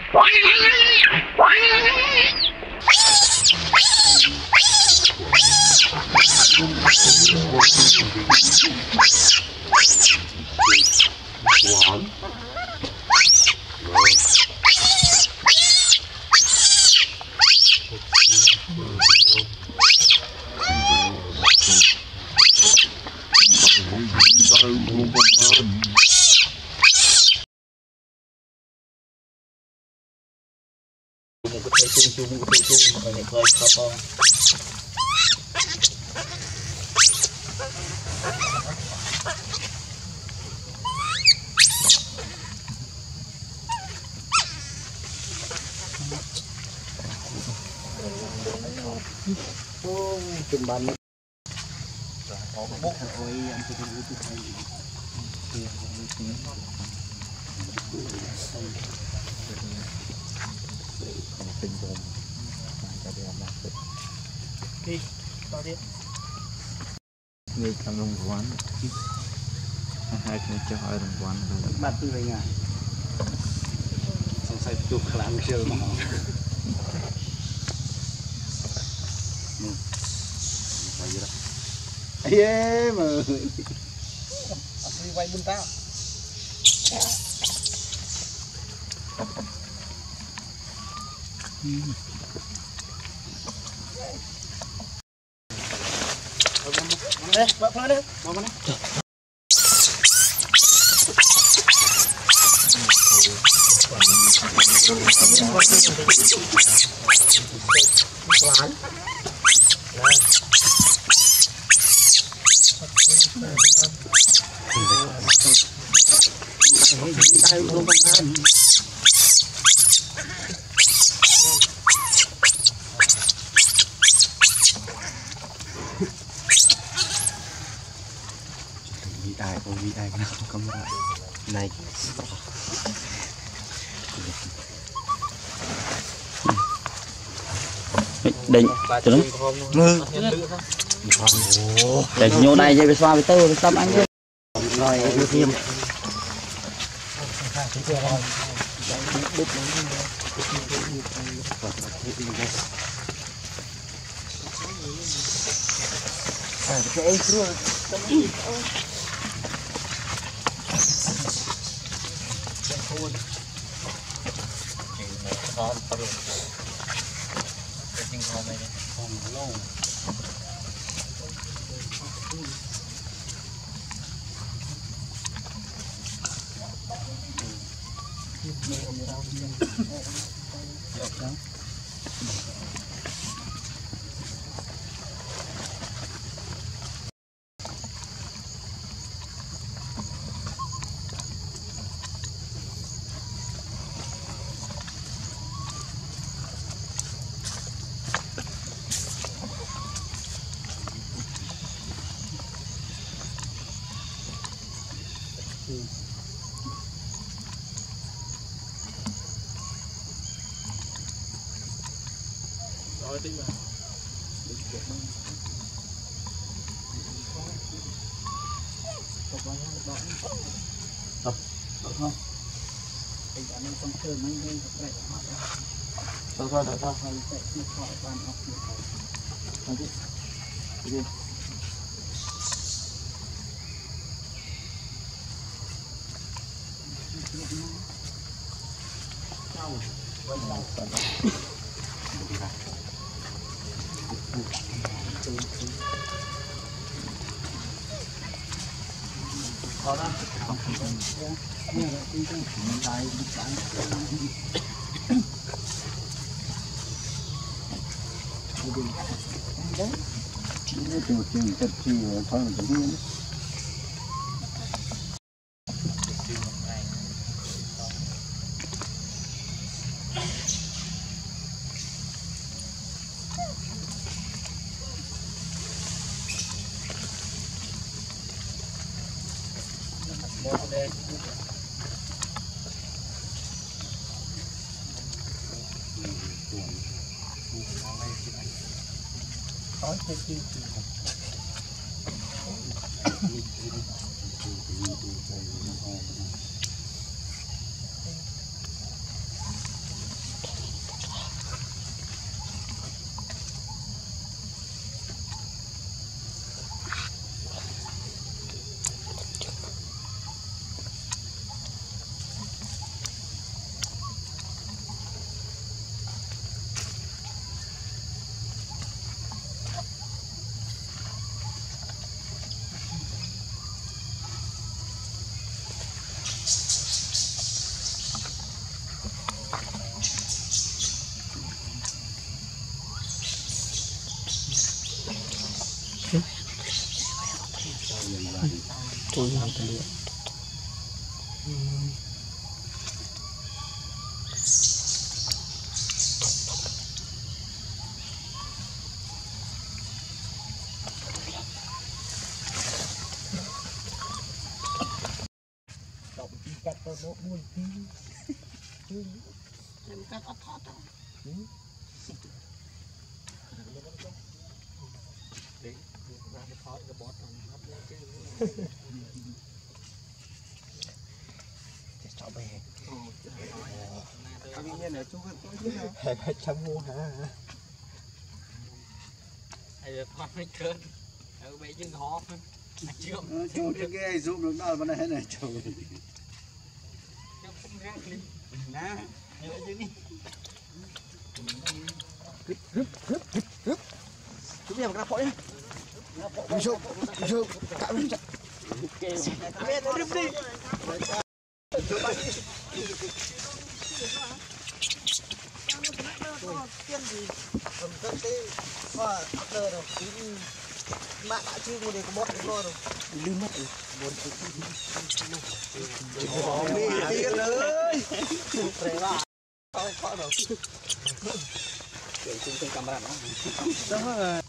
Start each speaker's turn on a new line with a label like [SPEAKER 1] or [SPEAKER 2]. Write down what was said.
[SPEAKER 1] Từng bàn người cầm đồng quán hai cái cho hai đồng quán bắt từ đây ngay xong sai chụp làm chơi mà ấy mà đi quay bên tao đây bác phá đấy bác phá đấy bị ai cái nào không này định cho nó để nhô này dây về xoa với tơ với tâm anh thôi rồi thêm rồi tính vào không anh đã nên xong chơi mấy bên vậy thôi sẽ được khỏi toàn học được đi cắt tôi bộ buồn tim em cắt ớt thọt à đấy ra cái thọt cái bọt nó lên trên cháu bè tự nhiên ở chỗ tôi chứ hả chăm mua hả ai thoát mấy cơn ở mấy chân khó chưa cái ghê giúp được đâu mà này này chồng không ra đi nè như vậy chứ đi rứp chúng em ra phổi nhá rứp cạo rứp chặt mẹ nó rứp đi tiên gì cầm cân tê và đờ đâu mạng đã chưa mua để có bót rồi đâu lưng mất rồi muốn đi ơi phải vào không có đâu chuyện chung camera nó